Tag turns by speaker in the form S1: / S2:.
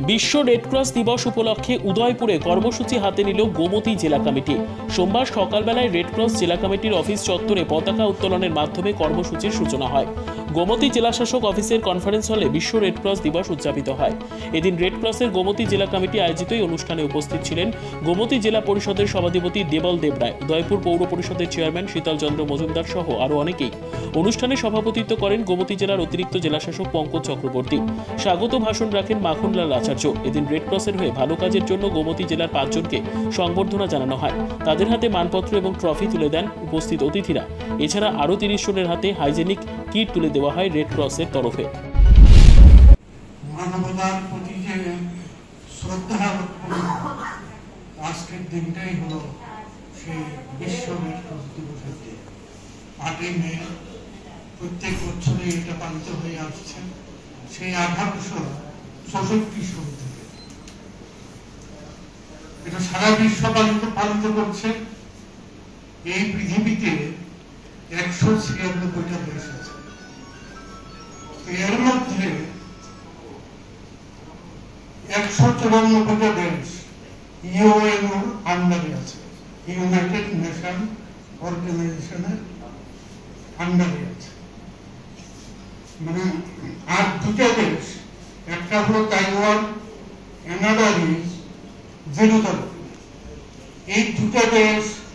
S1: বিশ্ব রেডক্রস দিবস উপলক্ষে উদয়পুরে কর্মসূচি হাতে নিল গোমতী জেলা কমিটি। সোমবার সকালবেলায় রেডক্রস জেলা কমিটির অফিস চত্বরে পতাকা উত্তোলনের মাধ্যমে কর্মসূচির সূচনা হয়। গোমতী জেলাশাসক অফিসের কনফারেন্স হলে বিশ্ব রেডক্রস দিবস উদযাপিত হয়। এদিন রেডক্রসের গোমতী জেলা কমিটি আয়োজিত এই অনুষ্ঠানে উপস্থিত ছিলেন গোমতী জেলা পরিষদের সভাধিপতি দেবল দেবরায়, উদয়পুর পৌর পরিষদের চেয়ারম্যান শীতল চন্দ্র মজুমদার সহ আরও অনেকেই। অনুষ্ঠানে সভাপতিত্ব করেন গোমতী জেলার অতিরিক্ত জেলাশাসক পঙ্কজ চক্রবর্তী। স্বাগত ভাষণ রাখেন মাখনলাল আচার্য। এদিন রেডক্রসের হয়ে ভালো কাজের জন্য গোমতী জেলার 5 জনকে সংবর্ধনা জানানো হয়। তাদের হাতে মানপত্র এবং ট্রফি তুলে দেন উপস্থিত অতিথিরা। এছাড়া আরও 30 জনের হাতে হাইজেনিক কিট তুলে দেওয়া হয় রেডক্রসের তরফে।
S2: মানবতার প্রতি যে শ্রদ্ধা, আজকের দিনটাই হলো সেই বিশ্ব রেডক্রস দিবসের দিন। 8ই মে প্রত্যেক বছরে এটা পালিত হয়ে আসছে সেই 1864 সাল থেকে। এটা সারা বিশ্ব পালিত করছে। এই পৃথিবীতে 196টা দেশ আছে। এর মধ্যে 194টা দেশ ইউএন আন্ডারে আছে, ইউনাইটেড নেশন অর্গানাইজেশনের আন্ডারে আছে। মানে আর 2টা দেশ, একটা হলো তাইওয়ান, অ্যানাদার ইজ জেরুজালেম। এই 2টা দেশ